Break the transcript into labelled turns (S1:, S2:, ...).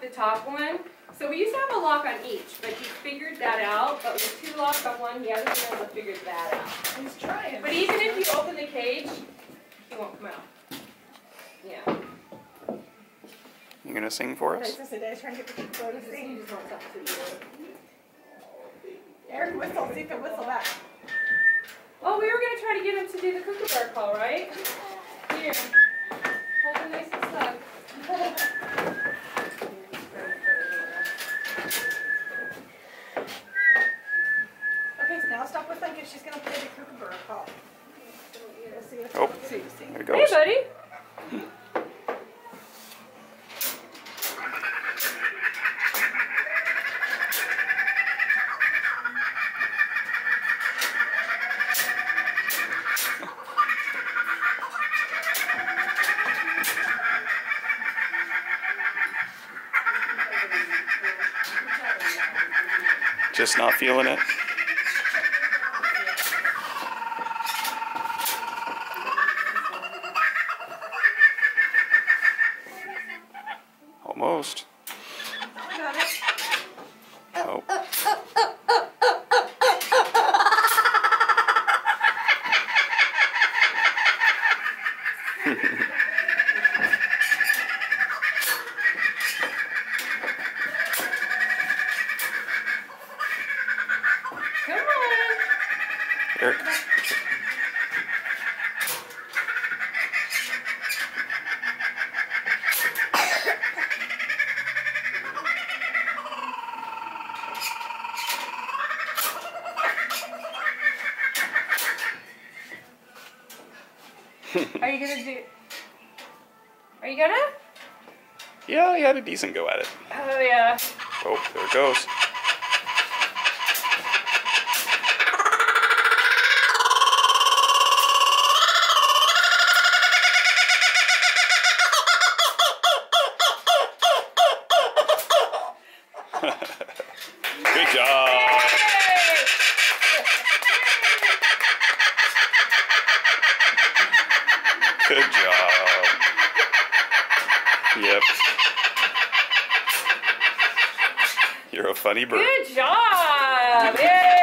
S1: the top one. So we used to have a lock on each, but he figured that out. But with 2 locks on one, he hasn't been able to figure that out.
S2: He's trying.
S1: But even if you open the cage, he won't come out. Yeah.
S3: You gonna sing for us?
S2: Trying to get the Cuckoo to sing.
S1: He just wants something to do.
S2: Eric, whistle. See if you can whistle back.
S1: Oh, we were going to try to get him to do the Cuckoo Bar call, right? Here. Hold him nice and snug.
S2: Okay, so now stop whistling because she's going to play the Cuckoo Bar call.
S3: Oh, there it goes.
S1: Hey, buddy.
S3: Just not feeling it. Almost.
S2: Got it.
S3: Oh.
S1: Come on.
S3: Eric.
S1: Are you going to do... Are you going to?
S3: Yeah, he had a decent go at it.
S1: Oh, yeah.
S3: Oh, there it goes. Good job. Good job. Yep. You're a funny bird.
S1: Good job. Yay.